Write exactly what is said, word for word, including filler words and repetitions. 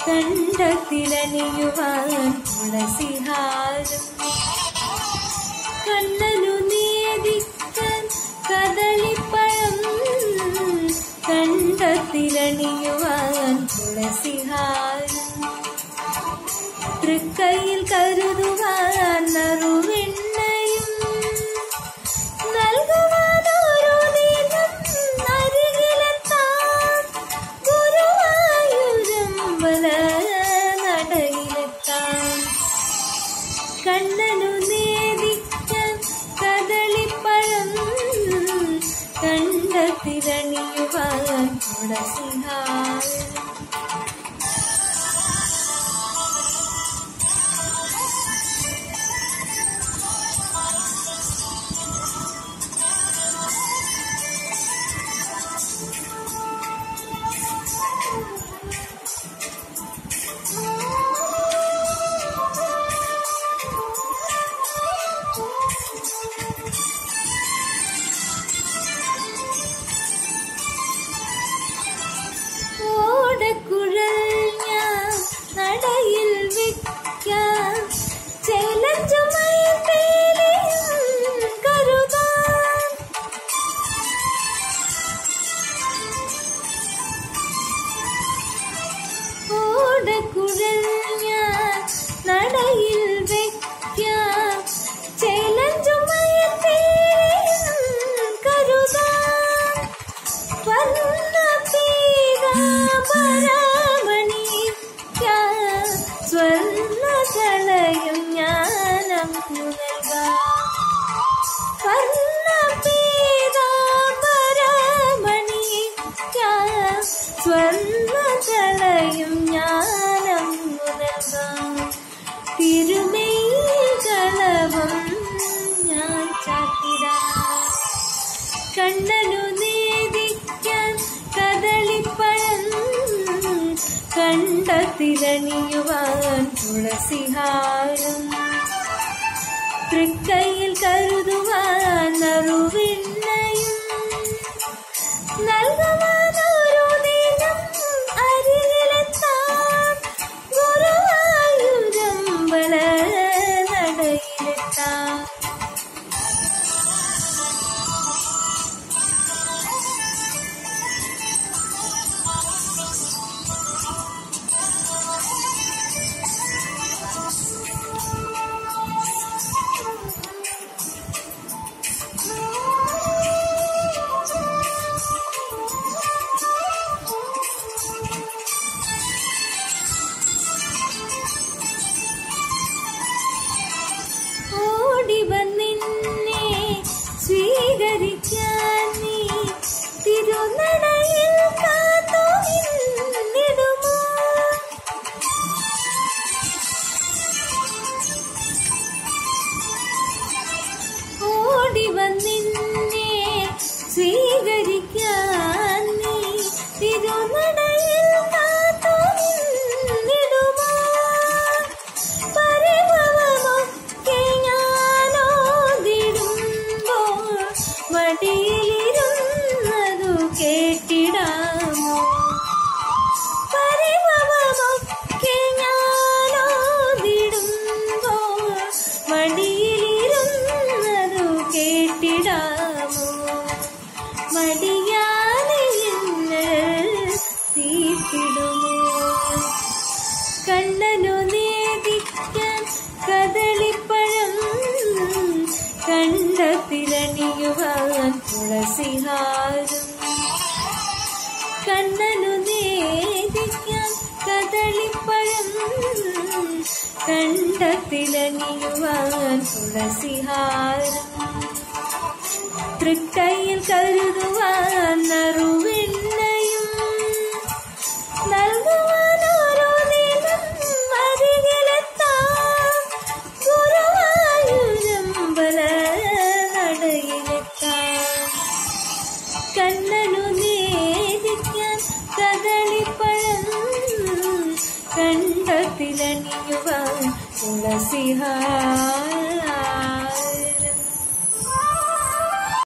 കണ്ടത്തിലണിയുവാൻ തുളസിഹാരം കണ്ണനു നേദിക്കാൻ കദളിപ്പഴം കണ്ടത്തിലണിയുവാൻ തുളസിഹാരം തൃക്കൈയിൽ കരുതുവാൻ നറുവെണ്ണയും നൽകുവാനോരോ ദിനം അരികിലെത്താൻ ഗുരുവായൂരമ്പല നടയിലെത്താൻ കണ്ണനു നേദിക്കാൻ കദളിപ്പഴം കണ്ടത്തിലണിയുവാൻ തുളസിഹാരം നടയിൽ വിൽക്കാം ചേലഞ്ചുമായി കരുതാൻ ഓടക്കുഴൽ ഞാൻ നടയിൽ വെക്കാം ചേലഞ്ചുമായി കരുതാൻ വന്ന പീതാംബരമണി സ്വർണ്ണകളയും ഞാനങ്ങു നൽകാം വർണ്ണ പീതാംബരമണി സ്വർണ്ണകളയും ഞാനങ്ങു നൽകാം തിരുമേൽ കളവും ഞാൻ ചാത്തിടാം കണ്ണനു നേദിക്കാൻ കദളിപ്പഴം കണ്ടത്തിലണിയുവാൻ തുളസിഹാരം തൃക്കൈയിൽ കരുതുവാൻ നറുവെണ്ണയും നൽകുവാനോരോ ദിനം അരികിലെത്താൻ ഗുരുവായൂരമ്പല നടയിലെത്താൻ വന്നിന്നെ സ്വീകരിക്കാൻ നീ തിരുനടയിൽ കാത്തു നിന്നിടുമോ ഓടി വന്നിന്നെ സ്വീകരിക്കാൻ നീ തിരുനടയിൽ കാത്തു നിന്നിടുമോ മടിയിലിരുന്നതു കേട്ടിടാമോ പരിഭവമൊക്കെ ഞാനോതിടുമ്പോൾ മടിയിലിരുന്നതു കേട്ടിടാമോ മടിയാതെ തീർത്തിടുമോ കണ്ണനു നേദിക്കാൻ കദളിപ്പഴം കണ്ടത്തിലണിയുവാൻ തുളസിഹാരം കണ്ണനു നേദിക്കാൻ കദളിപ്പഴം കണ്ടത്തിലണിയുവാൻ തുളസിഹാരം തൃക്കൈയിൽ കരുതുവാൻ നറുവെണ്ണയും നൽകുവാനോരോ ദിനം അരികിലെത്താൻ ഗുരുവായൂരമ്പല നടയിലെത്താൻ കണ്ണനു നേദിക്കാൻ കദളിപ്പഴം കണ്ടത്തിലണിയുവാൻ തുളസിഹാരം